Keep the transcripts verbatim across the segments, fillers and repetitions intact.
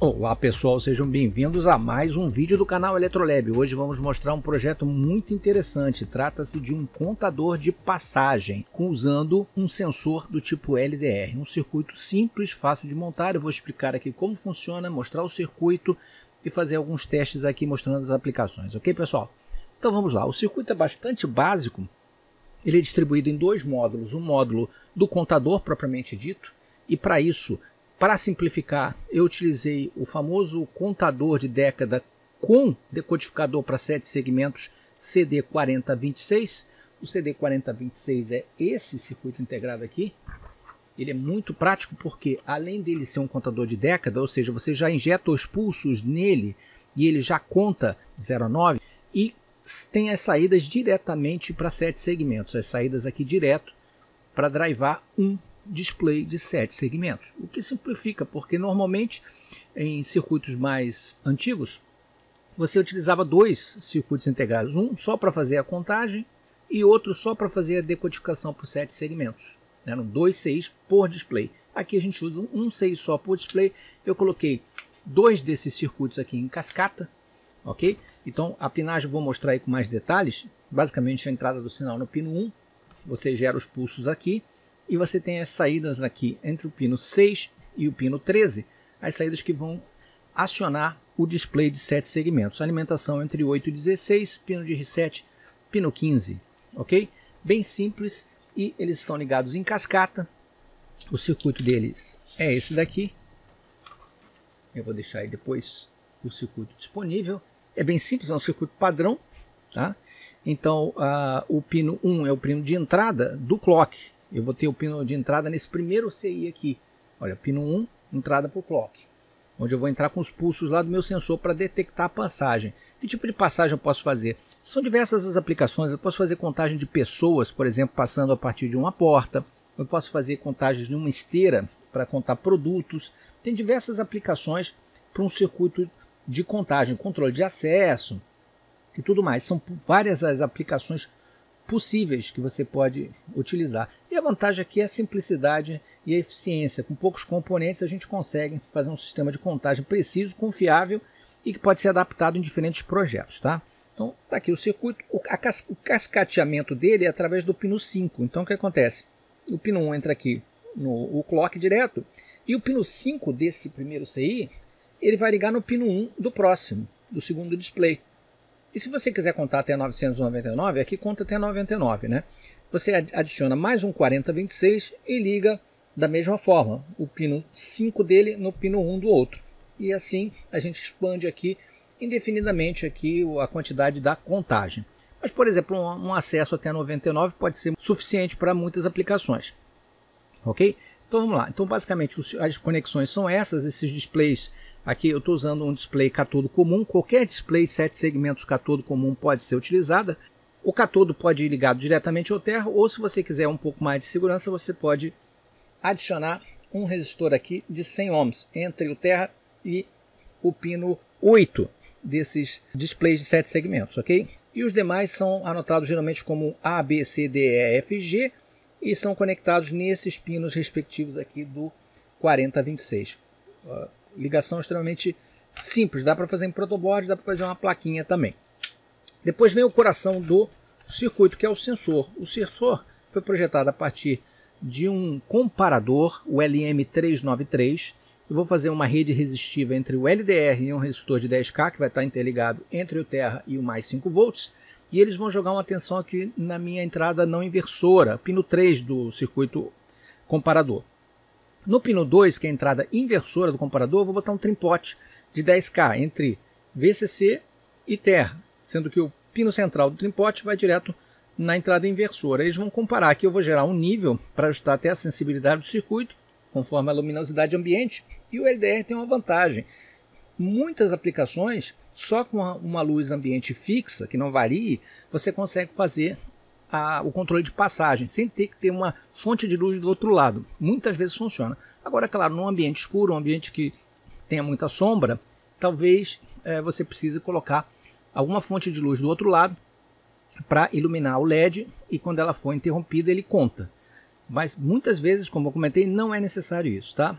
Olá pessoal, sejam bem-vindos a mais um vídeo do canal Eletrolab. Hoje vamos mostrar um projeto muito interessante. Trata-se de um contador de passagem, usando um sensor do tipo L D R. Um circuito simples, fácil de montar. Eu vou explicar aqui como funciona, mostrar o circuito e fazer alguns testes aqui mostrando as aplicações. Ok, pessoal? Então vamos lá. O circuito é bastante básico. Ele é distribuído em dois módulos. Um módulo do contador propriamente dito, e para isso, para simplificar, eu utilizei o famoso contador de década com decodificador para sete segmentos C D quarenta vinte e seis. O C D quarenta vinte e seis é esse circuito integrado aqui. Ele é muito prático porque, além dele ser um contador de década, ou seja, você já injeta os pulsos nele e ele já conta zero a nove, e tem as saídas diretamente para sete segmentos, as saídas aqui direto para drivar um display de sete segmentos, o que simplifica, porque normalmente em circuitos mais antigos você utilizava dois circuitos integrados, um só para fazer a contagem e outro só para fazer a decodificação por sete segmentos. Eram dois C Is por display. Aqui a gente usa um C I só por display. Eu coloquei dois desses circuitos aqui em cascata, ok? Então a pinagem eu vou mostrar aí com mais detalhes. Basicamente a entrada do sinal no pino um, você gera os pulsos aqui. E você tem as saídas aqui entre o pino seis e o pino treze, as saídas que vão acionar o display de sete segmentos. Alimentação entre oito e dezesseis, pino de reset, pino quinze, ok? Bem simples, e eles estão ligados em cascata. O circuito deles é esse daqui. Eu vou deixar aí depois o circuito disponível. É bem simples, é um circuito padrão, tá? Então, uh, o pino um é o pino de entrada do clock. Eu vou ter o pino de entrada nesse primeiro C I aqui. Olha, pino um, entrada para o clock. Onde eu vou entrar com os pulsos lá do meu sensor para detectar a passagem. Que tipo de passagem eu posso fazer? São diversas as aplicações. Eu posso fazer contagem de pessoas, por exemplo, passando a partir de uma porta. Eu posso fazer contagem de uma esteira para contar produtos. Tem diversas aplicações para um circuito de contagem, controle de acesso e tudo mais. São várias as aplicações possíveis que você pode utilizar. E a vantagem aqui é a simplicidade e a eficiência. Com poucos componentes a gente consegue fazer um sistema de contagem preciso, confiável e que pode ser adaptado em diferentes projetos, tá? Então está aqui o circuito. O, a, o cascateamento dele é através do pino cinco. Então o que acontece? O pino um entra aqui no o clock direto e o pino cinco desse primeiro C I ele vai ligar no pino um do próximo, do segundo display. E se você quiser contar até novecentos e noventa e nove, aqui conta até noventa e nove, né? Você adiciona mais um quarenta vinte e seis e liga da mesma forma o pino cinco dele no pino um do outro. E assim a gente expande aqui indefinidamente aqui a quantidade da contagem. Mas, por exemplo, um, um acesso até noventa e nove pode ser suficiente para muitas aplicações. Ok? Então vamos lá. Então basicamente as conexões são essas, esses displays. Aqui eu estou usando um display catodo comum. Qualquer display de sete segmentos catodo comum pode ser utilizada. O catodo pode ir ligado diretamente ao terra, ou se você quiser um pouco mais de segurança, você pode adicionar um resistor aqui de cem ohms entre o terra e o pino oito desses displays de sete segmentos, ok? E os demais são anotados geralmente como A, B, C, D, E, F, G e são conectados nesses pinos respectivos aqui do quarenta vinte e seis. Uh, ligação extremamente simples, dá para fazer em protoboard, dá para fazer uma plaquinha também. Depois vem o coração do circuito, que é o sensor. O sensor foi projetado a partir de um comparador, o L M trezentos e noventa e três. Eu vou fazer uma rede resistiva entre o L D R e um resistor de dez K, que vai estar interligado entre o terra e o mais cinco volts. E eles vão jogar uma tensão aqui na minha entrada não inversora, pino três do circuito comparador. No pino dois, que é a entrada inversora do comparador, eu vou botar um trimpote de dez K entre V C C e terra, sendo que o pino central do trimpote vai direto na entrada inversora. Eles vão comparar aqui, eu vou gerar um nível para ajustar até a sensibilidade do circuito, conforme a luminosidade ambiente, e o L D R tem uma vantagem. Muitas aplicações, só com uma luz ambiente fixa, que não varie, você consegue fazer A, o controle de passagem, sem ter que ter uma fonte de luz do outro lado. Muitas vezes funciona. Agora, claro, num ambiente escuro, um ambiente que tenha muita sombra, talvez é, você precise colocar alguma fonte de luz do outro lado para iluminar o L E D e quando ela for interrompida ele conta. Mas muitas vezes, como eu comentei, não é necessário isso, tá?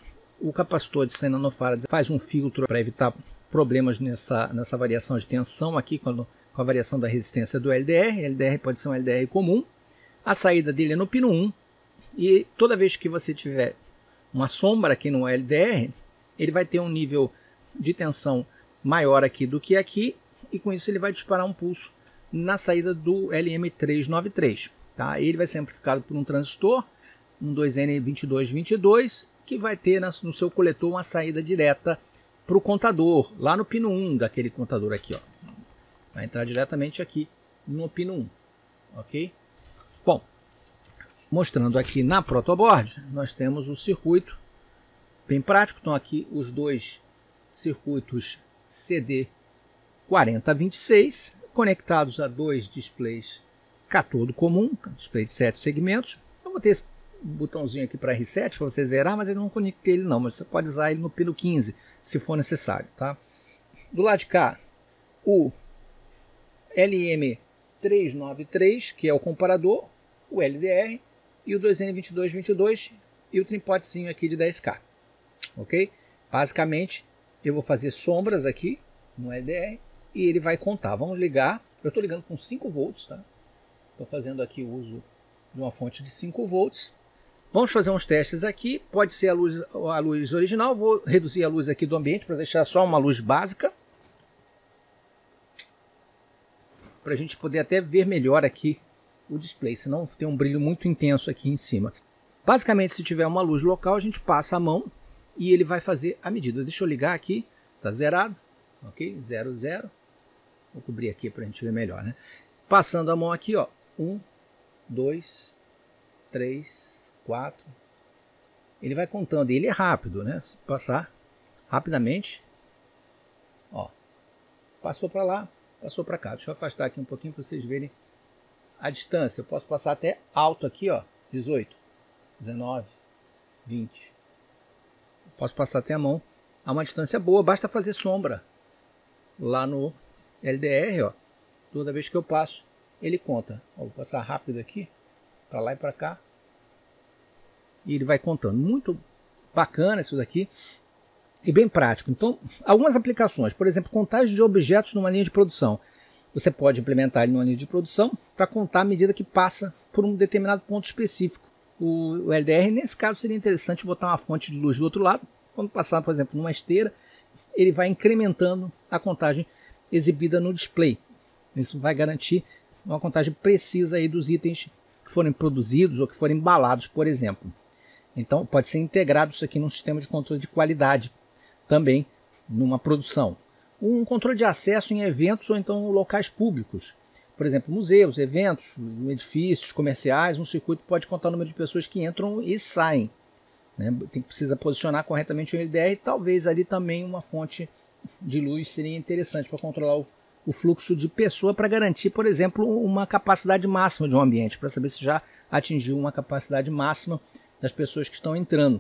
o capacitor de cem nanofarads faz um filtro para evitar problemas nessa, nessa variação de tensão aqui, quando, com a variação da resistência do L D R. L D R pode ser um L D R comum. A saída dele é no pino um. E toda vez que você tiver uma sombra aqui no L D R, ele vai ter um nível de tensão maior aqui do que aqui. E com isso ele vai disparar um pulso na saída do L M trezentos e noventa e três. Tá? Ele vai ser amplificado por um transistor, um dois N vinte e dois vinte e dois, que vai ter no seu coletor uma saída direta para o contador, lá no pino um daquele contador aqui. Ó. Vai entrar diretamente aqui no pino um. Ok? Bom, mostrando aqui na protoboard, nós temos o circuito bem prático. Estão aqui os dois circuitos C D quarenta vinte e seis, conectados a dois displays catodo comum, display de sete segmentos. Eu vou ter esse botãozinho aqui para reset, para você zerar, mas eu não conectei ele não, mas você pode usar ele no pino quinze, se for necessário. Tá? Do lado de cá, o L M trezentos e noventa e três, que é o comparador, o L D R, e o dois N vinte e dois vinte e dois, e o tripotezinho aqui de dez K. Ok? Basicamente, eu vou fazer sombras aqui no L D R, e ele vai contar. Vamos ligar, eu estou ligando com cinco volts, tá? Estou fazendo aqui o uso de uma fonte de cinco volts. Vamos fazer uns testes aqui. Pode ser a luz, a luz original. Vou reduzir a luz aqui do ambiente para deixar só uma luz básica, para a gente poder até ver melhor aqui o display, senão tem um brilho muito intenso aqui em cima. Basicamente, se tiver uma luz local, a gente passa a mão e ele vai fazer a medida. Deixa eu ligar aqui, está zerado, ok? Zero, zero. Vou cobrir aqui para a gente ver melhor, né? Passando a mão aqui, ó, um, dois, três, quatro. Ele vai contando, e ele é rápido, né? Se passar rapidamente, ó, passou para lá, passou para cá. Deixa eu afastar aqui um pouquinho para vocês verem a distância. Eu posso passar até alto aqui, ó, dezoito, dezenove, vinte. Posso passar até a mão a uma distância boa, basta fazer sombra lá no L D R, ó. Toda vez que eu passo, ele conta. Ó, vou passar rápido aqui, para lá e para cá. E ele vai contando. Muito bacana isso daqui e bem prático. Então, algumas aplicações, por exemplo, contagem de objetos numa linha de produção. Você pode implementar ele numa linha de produção para contar à medida que passa por um determinado ponto específico. O L D R, nesse caso, seria interessante botar uma fonte de luz do outro lado. Quando passar, por exemplo, numa esteira, ele vai incrementando a contagem exibida no display. Isso vai garantir uma contagem precisa aí dos itens que forem produzidos ou que forem embalados, por exemplo. Então, pode ser integrado isso aqui num sistema de controle de qualidade, também numa produção. Um controle de acesso em eventos ou então locais públicos. Por exemplo, museus, eventos, edifícios comerciais, um circuito pode contar o número de pessoas que entram e saem. Né? Tem, precisa posicionar corretamente o L D R, talvez ali também uma fonte de luz seria interessante para controlar o o fluxo de pessoa, para garantir, por exemplo, uma capacidade máxima de um ambiente, para saber se já atingiu uma capacidade máxima das pessoas que estão entrando.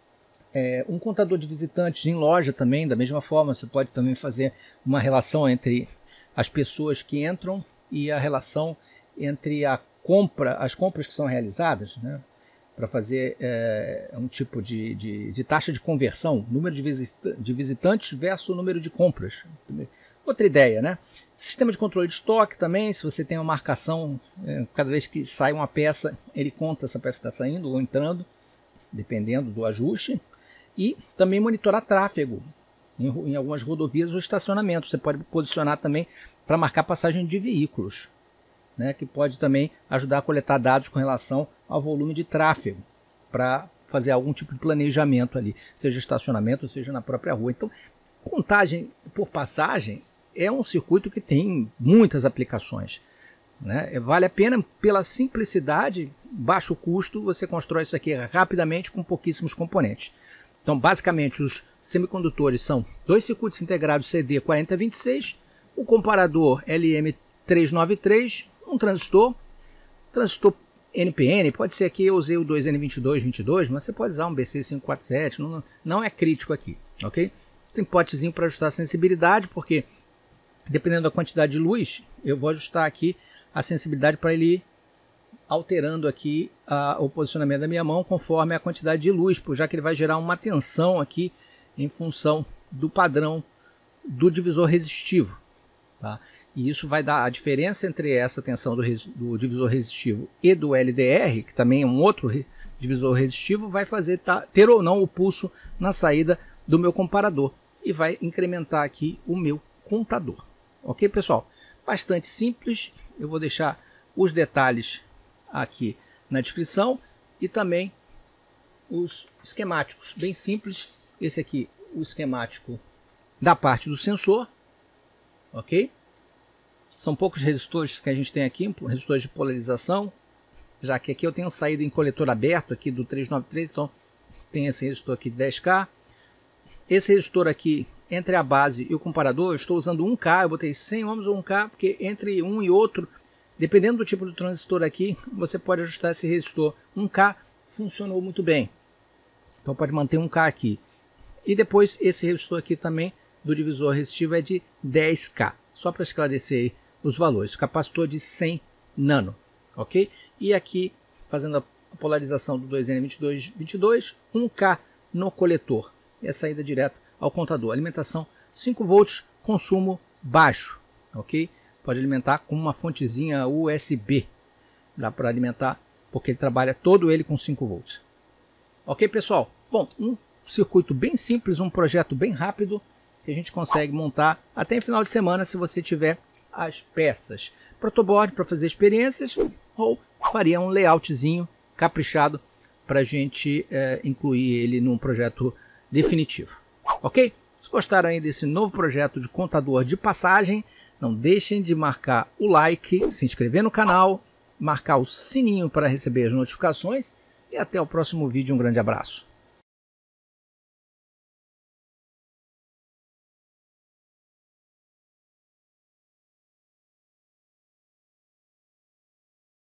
É, um contador de visitantes em loja também, da mesma forma, você pode também fazer uma relação entre as pessoas que entram e a relação entre a compra, as compras que são realizadas, né, para fazer é, um tipo de, de, de taxa de conversão, número de, visita de visitantes versus o número de compras. Outra ideia, né? Sistema de controle de estoque também, se você tem uma marcação, é, cada vez que sai uma peça, ele conta essa peça está saindo ou entrando, dependendo do ajuste. E também monitorar tráfego em, em algumas rodovias ou estacionamentos. Você pode posicionar também para marcar passagem de veículos, né? Que pode também ajudar a coletar dados com relação ao volume de tráfego, para fazer algum tipo de planejamento ali, seja estacionamento, seja na própria rua. Então, contagem por passagem é um circuito que tem muitas aplicações, né? Vale a pena pela simplicidade, baixo custo, você constrói isso aqui rapidamente com pouquíssimos componentes. Então, basicamente, os semicondutores são dois circuitos integrados C D quarenta vinte e seis, o comparador L M trezentos e noventa e três, um transistor, transistor N P N, pode ser aqui eu usei o dois N vinte e dois vinte e dois, mas você pode usar um B C quinhentos e quarenta e sete, não, não é crítico aqui, ok? Tem potezinho para ajustar a sensibilidade, porque dependendo da quantidade de luz, eu vou ajustar aqui a sensibilidade para ele ir alterando aqui a, o posicionamento da minha mão conforme a quantidade de luz, já que ele vai gerar uma tensão aqui em função do padrão do divisor resistivo, tá? E isso vai dar a diferença entre essa tensão do, do divisor resistivo e do L D R, que também é um outro re, divisor resistivo, vai fazer tá, ter ou não o pulso na saída do meu comparador e vai incrementar aqui o meu contador. Ok, pessoal? Bastante simples. Eu vou deixar os detalhes aqui na descrição e também os esquemáticos, bem simples. Esse aqui, o esquemático da parte do sensor, ok? São poucos resistores que a gente tem aqui, resistores de polarização, já que aqui eu tenho saída em coletor aberto aqui do trezentos e noventa e três, então tem esse resistor aqui de dez K. Esse resistor aqui, entre a base e o comparador, eu estou usando um K, eu botei cem ohms ou um K, porque entre um e outro, dependendo do tipo de transistor aqui, você pode ajustar esse resistor. um K funcionou muito bem, então pode manter um K aqui. E depois esse resistor aqui também do divisor resistivo é de dez K, só para esclarecer aí os valores. Capacitor de cem nano, ok? E aqui, fazendo a polarização do dois N vinte e dois vinte e dois, um K no coletor. E a saída direto ao contador. Alimentação cinco volts, consumo baixo, ok? Pode alimentar com uma fontezinha U S B. Dá para alimentar, porque ele trabalha todo ele com cinco volts. Ok, pessoal? Bom, um circuito bem simples, um projeto bem rápido, que a gente consegue montar até em final de semana, se você tiver as peças. Protoboard para fazer experiências, ou faria um layoutzinho caprichado para a gente é, incluir ele num projeto definitivo. Ok? Se gostaram aí desse novo projeto de contador de passagem, não deixem de marcar o like, se inscrever no canal, marcar o sininho para receber as notificações e até o próximo vídeo. Um grande abraço.